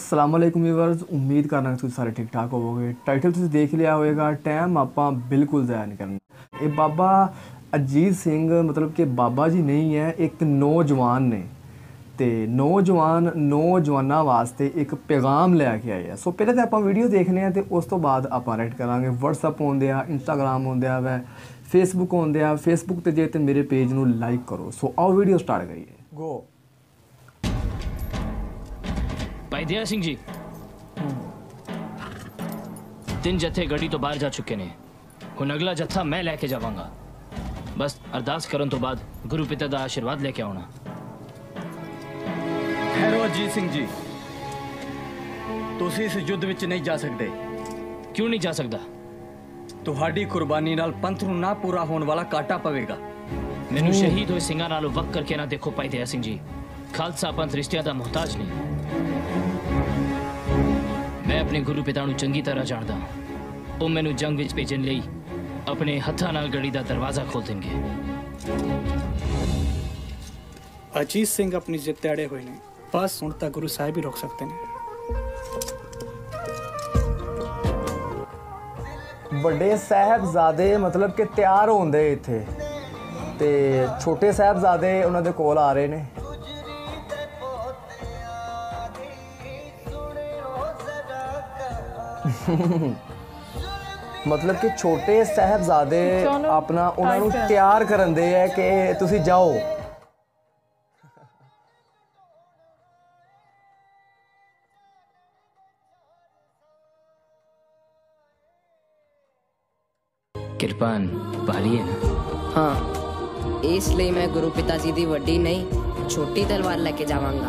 अस्सलाम वालेकुम व्यूअर्स, उम्मीद करना कि तुसीं सारे ठीक ठाक होवोगे। टाइटल तुसीं देख लिया होएगा, टाइम आपां बिल्कुल ज़ाया नहीं करना। ये बाबा अजीत सिंह मतलब कि बाबा जी नहीं है, एक नौजवान ने ते नौजवाना वास्ते एक पैगाम लैके आए हैं। सो पहले तो आपां वीडियो देखने हैं तो उस तो बाद आपां राइट करांगे। व्हाट्सअप होंदे आ, इंस्टाग्राम होंदे आ, वै फेसबुक होंदे आ। फेसबुक ते जे ते मेरे पेज नू लाइक करो। सो आओ वीडियो स्टार्ट करिए। गो भाई दया सिंह जी, 3 जत्थे गड्डी तो बाहर जा चुके ने। हुण अगला जत्था मैं लैके जावांगा। बस अरदास करन तो बाद गुरु पिता दा आशीर्वाद लेके आउणा। ठहरो अजीत सिंह जी, तुसीं इस युद्ध विच नहीं जा सकते। क्यों नहीं जा सकदा? तुहाडी कुर्बानी नाल पंथ नूं ना पूरा होने वाला काटा पवेगा। मैनू शहीद होए सिंगां नालों वक्त करके ना देखो भाई दया सिंह जी। खालसा पंथ रिश्तियां दा मुहताज नहीं। मैं अपने गुरु पिता नूं चंगी तरह जानदा। ਉਹ ਮੈਨੂੰ ਜੰਗ ਵਿੱਚ ਭੇਜਣ ਲਈ ਆਪਣੇ ਹੱਥਾਂ ਨਾਲ ਗੜੀ ਦਾ ਦਰਵਾਜ਼ਾ ਖੋਲ ਦੇਣਗੇ। अजीत सिंह अपनी जिद ते अड़े हुए ने, बस हुण तां गुरु साहिब ही रोक सकते हैं। बड़े साहबजादे मतलब कि तैयार होंदे इत्थे ते छोटे साहबजादे उन्हां दे कोल आ रहे ने। मतलब कि छोटे साहबजादे अपना उन्हां नूं तैयार करन दे है कि तुसीं जाओ। किरपान भाली है ना? हाँ, इसलिए मैं गुरु पिताजी दी वड्डी नहीं छोटी तलवार लेके जावांगा।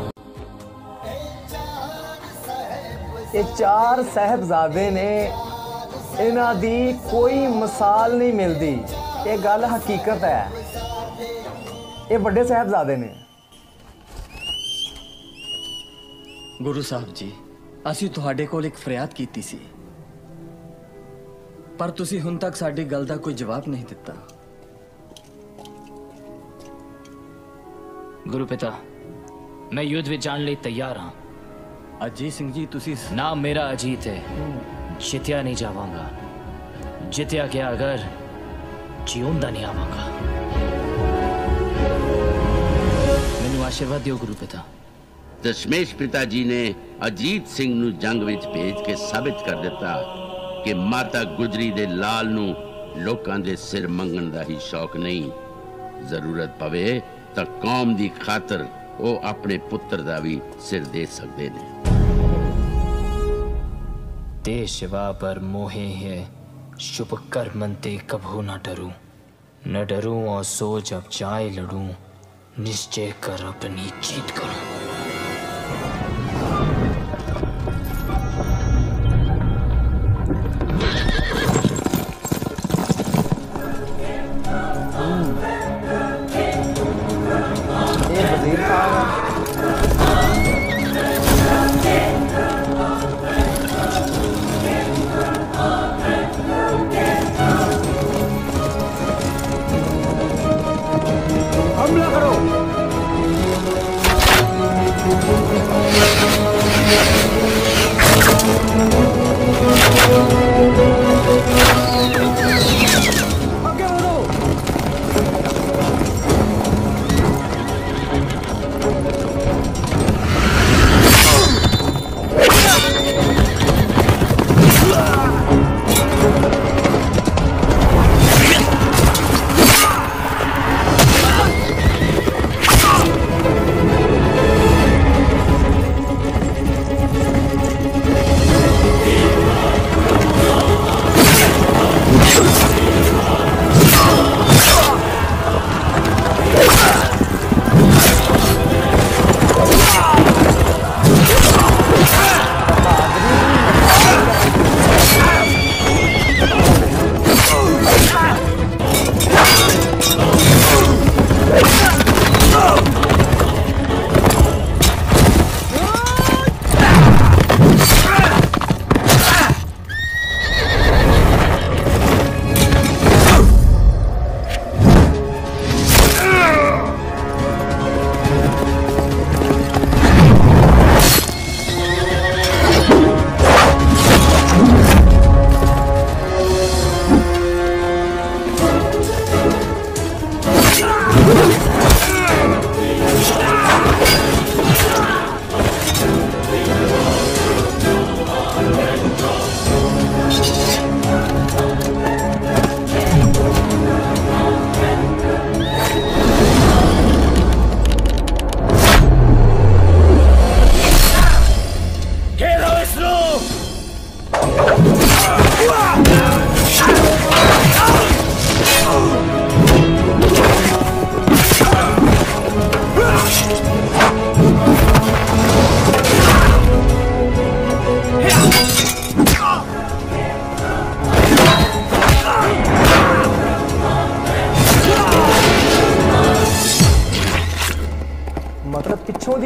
ये 4 साहबजादे ने, इन्हां दी कोई मिसाल नहीं मिलती। ये गल हकीकत है। ये बड़े साहबजादे ने। गुरु साहब जी, असीं तुहाडे कोल एक फरियाद कीती सी, पर तुसीं हुण तक साडी गल दा कोई जवाब नहीं दिता। गुरु पिता, मैं युद्ध में जाने लिए तैयार हाँ। अजीत सिंह जी, तुसीं नाम मेरा अजीत है। जित्या नहीं जावांगा। जित्या गया अगर जिਉਂਦਾ नहीं आवांगा। मैनू आशीर्वाद दियो गुरु पिता। दशमेश पिता जी ने अजीत सिंह नू जंग विच भेज के साबित कर दिता कि माता गुजरी दे लाल नू लोकां दे सिर मंगण दा ही शौक नहीं। जरूरत पवे तां कौम दी खातर वो अपने पुत्र दा भी सिर दे सकदे ने। देश शिवा पर मोहे है शुभ कर मनते कभू न डरूं। न डरूं और सोच अब जाए लड़ूं। निश्चय कर अपनी जीत करूं। ये वजीर साहब हमला करो। आगे बढ़ो।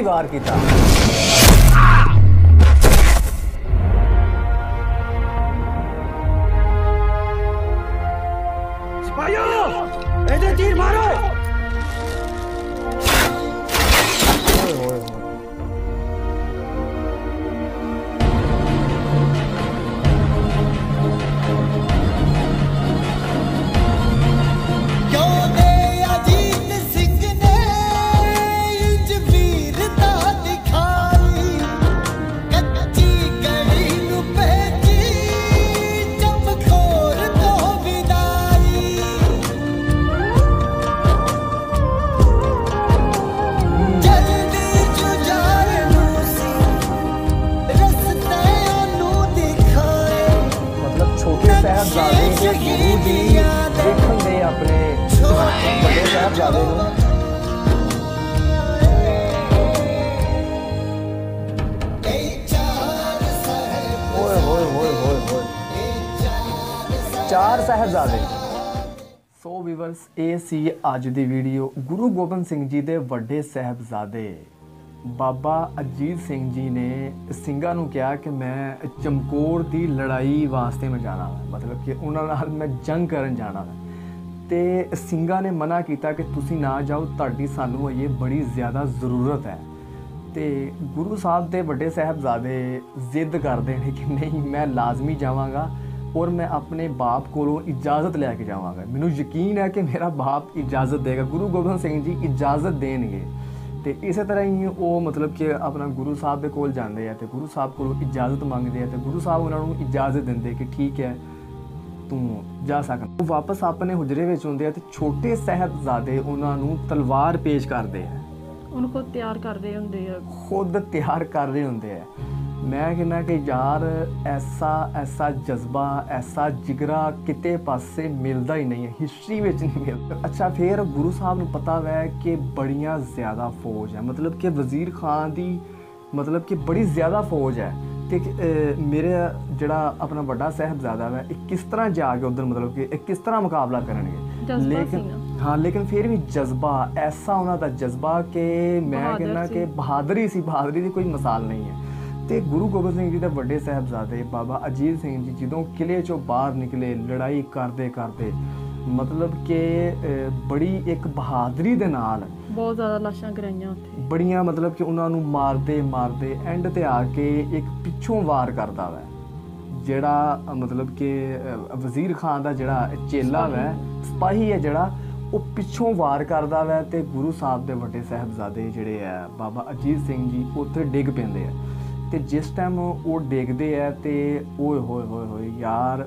वार किया। चार साहिबजादे। सो व्यूअर्स, ये सी अज दी वीडियो गुरु गोबिंद सिंह जी दे वड्डे साहिबजादे बाबा अजीत सिंह जी ने ਸਿੰਘਾਂ ਨੂੰ ਕਿਹਾ कि मैं चमकौर दी लड़ाई वास्ते मैं जाना वा, मतलब कि उन्हां नाल मैं जंग करन जाना वा। ते ਸਿੰਘਾਂ ने मना किया कि तुसीं ना जाओ, तुहाडी सानू अजे बड़ी ज़्यादा ज़रूरत है। तो गुरु साहब के वड्डे साहिबजादे जिद करते हैं कि नहीं, मैं लाजमी जावांगा और मैं अपने बाप कोलों इजाज़त लैके जावांगा। मैनू यकीन है कि मेरा बाप इजाज़त देगा, गुरु गोबिंद सिंह जी इजाज़त देंगे। तो इस तरह ही वो मतलब कि अपना गुरु साहब के कोल जाते हैं तो गुरु साहब को इजाज़त मंगते हैं तो गुरु साहब उन्होंने इजाज़त देंगे कि ठीक है तू जा सकता। वो वापस अपने हुजरे में आते हैं तो छोटे साहिबजादे उन्होंने तलवार पेश करते हैं, उनको तैयार कर रहे होंगे, खुद तैयार कर रहे होंगे। मैं कहना कि यार ऐसा जज्बा, ऐसा जिगरा किते पासे मिलता ही नहीं है, हिस्ट्री में नहीं मिलता। अच्छा, फिर गुरु साहब को पता है कि बड़ियाँ ज़्यादा फौज है, मतलब कि वज़ीर खान की मतलब कि बड़ी ज़्यादा फौज है। तो मेरे जड़ा अपना बड़ा साहिबजादा है किस तरह जाके उधर मतलब कि किस तरह मुकाबला करेंगे, लेकिन हाँ लेकिन फिर भी जज्बा ऐसा उन्होंने जज्बा कि मैं कहना कि बहादरी की कोई मिसाल नहीं है। तो गुरु गोबिंद सिंह जी के वड्डे साहिबजादे बाबा अजीत सिंह जी जो किले चों बाहर निकले लड़ाई करते करते मतलब कि बड़ी एक बहादरी दे नाल बहुत ज़्यादा लाशां कराइयां उत्थे, बड़ियां मतलब कि उन्होंने मारते मारते एंड ते आके एक पिछों वार करता है जड़ा मतलब कि वज़ीर खान का जड़ा चेला है सिपाही है जड़ा वो पिछों वार करता है तो गुरु साहब के वड्डे साहिबजादे जिहड़े है बाबा अजीत सिंह जी उत्थे डिग पैंदे है। तो जिस टाइम वो डिगते है तो ओए होए होए होए यार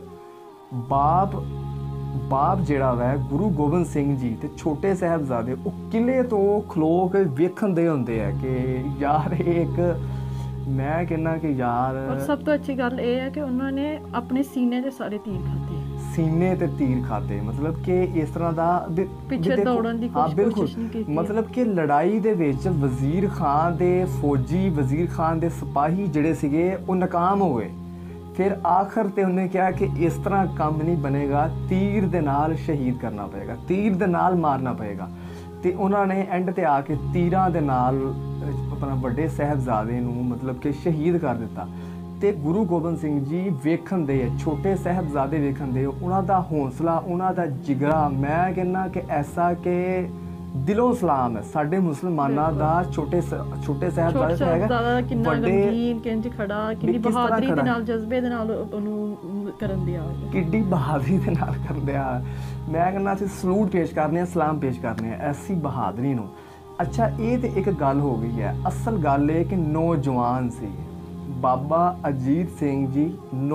बाप जिहड़ा है गुरु गोबिंद सिंह जी ते छोटे साहिबजादे वो किले तो खलो के वेखण दे होंदे है कि यार एक मैं कहना कि यार। और सब तो अच्छी गल ये है कि उन्होंने अपने सीने के सारे तीर खाते, सीने ते तीर खाते, मतलब कि इस तरह दा पिछे दौड़न दी कोशिश नहीं की। मतलब कि लड़ाई दे विच वज़ीर खान दे फौजी वज़ीर खान दे सिपाही जिहड़े सीगे वो नाकाम हो गए। फिर आखिर ते उन्हें कहा कि इस तरह काम नहीं बनेगा, तीर दे नाल शहीद करना पड़ेगा, तीर दे नाल मारना पड़ेगा। तो उन्होंने एंड ते आके तीरां दे नाल अपना वड्डे साहिबजादे नूं मतलब कि शहीद कर दिता। तो गुरु गोबिंद सिंह जी वेखण दे छोटे साहिबजादे वेखण दे उन्हां दा हौसला उन्हां दा जिगरा मैं कहना कि ऐसा कि दिलों सलाम है साडे मुसलमानां दा छोटे साहिबजादे हैगा किन्ना गंभीर किंज खड़ा किन्नी बहादरी दे नाल जज्बे दे नाल ओनू करन दिया किड्डी बहादरी दे नाल करन दिया। मैं कहना असीं सलूट पेश करने हैं, सलाम पेश करने हैं ऐसी बहादरी नूं। अच्छा, ये तो एक गल हो गई है, असल गल है कि नौजवान सी बाबा अजीत सिंह जी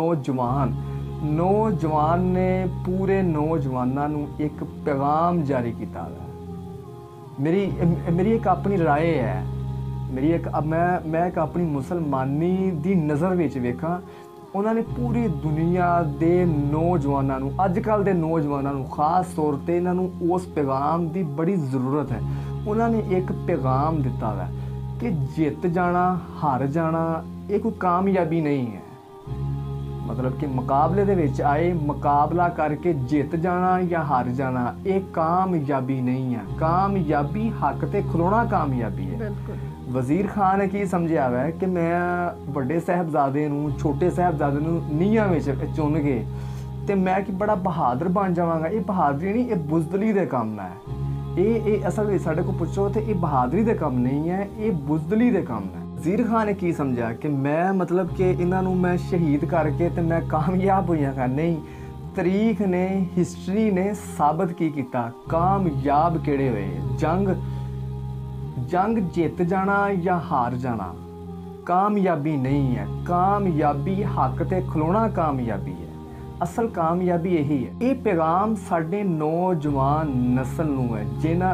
नौजवान ने पूरे नौजवानों नूं एक पैगाम जारी किया है। मेरी एक अपनी राय है, मेरी एक मैं एक अपनी मुसलमानी दी नज़र विच वेखां उन्होंने पूरी दुनिया के नौजवानों नूं अजकल के नौजवानों नूं खास तौर पर इन्हों उस पैगाम की बड़ी ज़रूरत है। उन्होंने एक पैगाम दिता है कि जित जाना हार जाना ये कोई कामयाबी नहीं है। मतलब कि मुकाबले दे विच आए, मुकाबला करके जित जाना या हार जाना ये कामयाबी नहीं है। कामयाबी हक ते खलोना कामयाबी है। बिल्कुल। वज़ीर खान ने की समझिया है कि मैं वड्डे साहबजादे नूं छोटे साहबजादे नूं नीहां विच चुन के ते मैं कि बड़ा बहादुर बन जावांगा। ये बहादुरी नहीं, ये बुज़दली दे काम है। ये असल विच साडे को पुछो तो ये बहादुरी दे काम नहीं है, ये बुज़दली दे काम है। वज़ीर खान ने की समझा कि मैं मतलब कि इन्हां नूं मैं शहीद करके ते मैं कामयाब होइयां। नहीं, तारीख ने हिस्टरी ने साबित की कीता कामयाब किहड़े होए। जंग जित जाना या हार जाना कामयाबी नहीं है। कामयाबी हक ते खलोना कामयाबी है। असल कामयाबी यही है। ये पैगाम साडे नौजवान नस्ल नूं है जिन्हां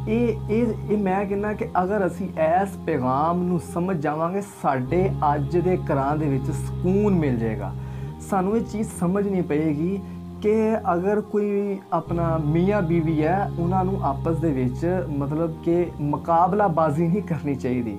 ये मैं कहना कि अगर असी इस पैगाम नूं समझ जावांगे साडे अज दे घरां दे विच सकून मिल जाएगा। सानूं ये चीज़ समझनी पएगी कि अगर कोई अपना मियाँ बीवी है उन्हां नूं आपस दे विच मतलब कि मुकाबलाबाजी नहीं करनी चाहिए।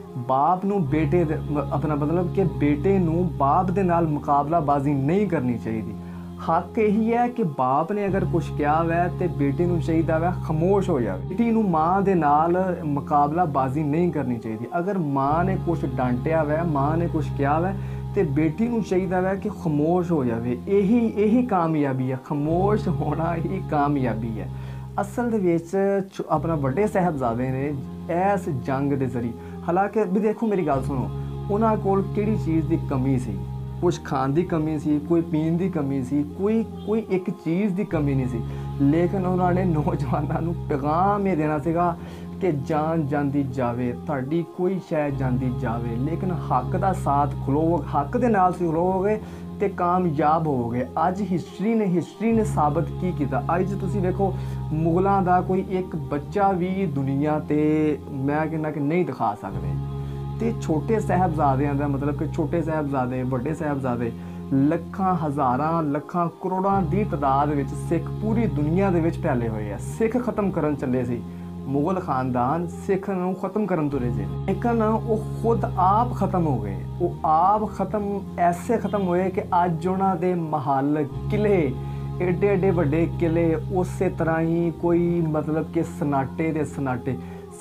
बाप नूं बेटे अपना मतलब कि बेटे नूं बाप दे नाल मुकाबलाबाजी नहीं करनी चाहिए। हक यही है कि बाप ने अगर कुछ कहा वै तो बेटे नूं चाहिए वै खामोश हो जाए। बेटी नूं माँ दे नाल मुकाबलाबाजी नहीं करनी चाहिए। अगर माँ ने कुछ डांटिया वै, माँ ने कुछ कहा वै तो बेटी नूं चाहिए वै कि खामोश हो जाए। यही कामयाबी है, खामोश होना ही कामयाबी है। असल दे विच अपना वड्डे साहबजादे ने इस जंग दे जरिए, हालांकि भी देखो मेरी गल सुनो, उन्हां कोल किहड़ी चीज़ की कमी सी, कुछ खाण की कमी सी, कोई पीण की कमी सी, कोई एक चीज़ की कमी नहीं सी, लेकिन उन्होंने नौजवानों नूं पैगाम ये देना सीगा कि जान जांदी जावे, तुहाडी कोई शै जांदी जावे, लेकिन हक दा साथ खलोवोगे, हक दे नाल खलोवोगे ते कामयाब होवोगे। अज हिस्टरी ने साबित की कीता। अज तुसीं वेखो मुगलों का कोई एक बच्चा भी दुनिया ते मैं कहना कि नहीं दिखा सकते। ते छोटे साहबजादियां दा मतलब कि छोटे साहबजादे वड्डे साहबजादे ਲੱਖਾਂ ਹਜ਼ਾਰਾਂ ਲੱਖਾਂ ਕਰੋੜਾਂ ਦੀ ਤਾਦਾਦ ਵਿੱਚ ਸਿੱਖ ਪੂਰੀ ਦੁਨੀਆ ਦੇ ਵਿੱਚ ਫੈਲੇ ਹੋਏ ਆ। ਸਿੱਖ ਖਤਮ ਕਰਨ ਚੱਲੇ ਸੀ, ਮੁਗਲ ਖਾਨਦਾਨ ਸਿੱਖ ਨੂੰ ਖਤਮ ਕਰਨ ਤੁਰੇ ਸੀ, ਲੇਕਿਨ ਉਹ ਖੁਦ ਆਪ ਖਤਮ ਹੋ ਗਏ। ਉਹ ਆਪ ਖਤਮ ਐਸੇ ਖਤਮ ਹੋਏ ਕਿ ਅੱਜ ਉਹਨਾਂ ਦੇ ਮਹੱਲ ਕਿਲੇ ਏਡੇ ਏਡੇ ਵੱਡੇ ਕਿਲੇ ਉਸੇ ਤਰ੍ਹਾਂ ਹੀ ਕੋਈ मतलब कि ਸਨਾਟੇ ਦੇ ਸਨਾਟੇ।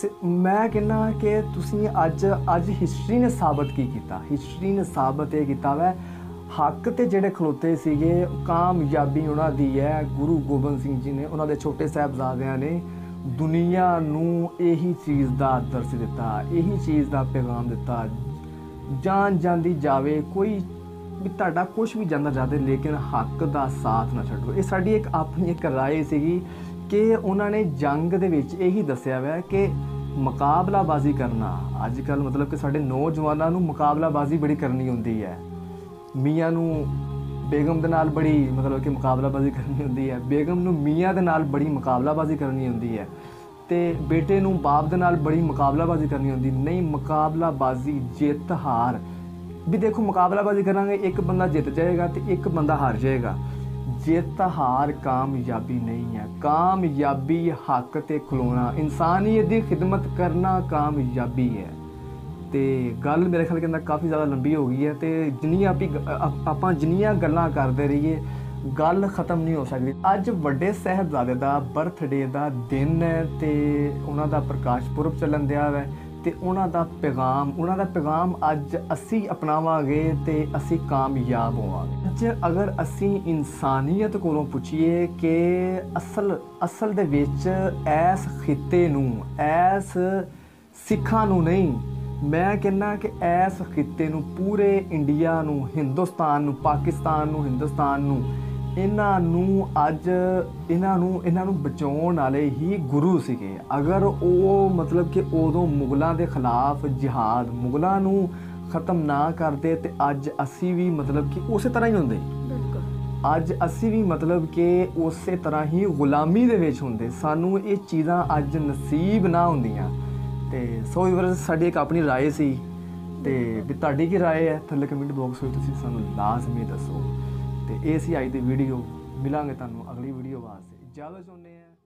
मैं कहना कि तुसीं अज हिस्टरी ने साबित की कीता, हिस्टरी ने साबित ये कीता वै हक ते जेड़े खलोते सीगे कामयाबी उन्हां दी है। गुरु गोबिंद सिंह जी ने उन्हां दे छोटे साहबजादियां ने दुनिया नूं यही चीज़ दा दर्श दिता, यही चीज़ दा पैगाम दिता। जान जांदी जावे, कोई भी तुहाडा कुछ भी जांदा जावे, लेकिन हक दा साथ ना छड्डो। ये साडी एक अपनी एक राय सीगी कि उन्होंने जंग दे विच यही दस्सिया वै कि मुकाबलाबाजी करना अजकल मतलब कि साडे नौजवानों नूं मुकाबलाबाजी बड़ी करनी हुंदी है। मियाँ नूं बेगम दे नाल बड़ी मतलब कि मुकाबलाबाजी करनी हुंदी है, बेगम नूं मियाँ दे नाल बड़ी मुकाबलाबाजी करनी हुंदी है, ते बेटे नूं बाप दे नाल बड़ी मुकाबलाबाजी करनी हुंदी। नहीं, मुकाबलाबाजी जित हार भी देखो, मुकाबलाबाजी करांगे एक बंदा जित जाएगा तो एक बंदा हार जाएगा। जित हार कामयाबी नहीं है। कामयाबी हक ते खलोना, इंसानियत की खिदमत करना कामयाबी है। तो गल मेरे ख्याल कहना काफ़ी ज़्यादा लंबी हो गई है, तो जिन्नियां जिन्नियां गल्लां करते रहिए गल ख़त्म नहीं हो सकती। अज वड्डे साहबजादे दा बर्थडे दा दिन है, तो उन्हां दा प्रकाश पुरब चलन दिया है, तो उन्हां दा पैगाम अज असी अपनावांगे तो असी कामयाब होवांगे। अज अगर असी इंसानियत कोलों पुछिए कि असल दे विच इस खिते नूं, इस सिखां नूं नहीं, मैं कहना कि इस खिते नूं, पूरे इंडिया नूं, हिंदुस्तान नूं, पाकिस्तान नूं, हिंदुस्तान नूं, इन्हां नूं अज इन्हां नूं बचाउण वाले ही गुरु सीगे। अगर वो मतलब कि उदों मुगलों के खिलाफ जिहाद, मुगलों नूं खत्म ना करते तो अज असी भी मतलब कि उस तरह ही होंदे। अज असी भी मतलब कि उस तरह ही गुलामी दे विच होंदे। सानू ये चीज़ां अज नसीब ना होंदियां। ते सो व्यूअर्स, साडी एक अपनी राय सी, ते भी तुहाडी की राय है थल्ले कमेंट बॉक्स में तुसीं सानू लाजमी दसो। तो ये सी अज दी वीडियो। मिलांगे तुहानू अगली वीडियो वास्ते। इजाज़त चाहुंदे हैं।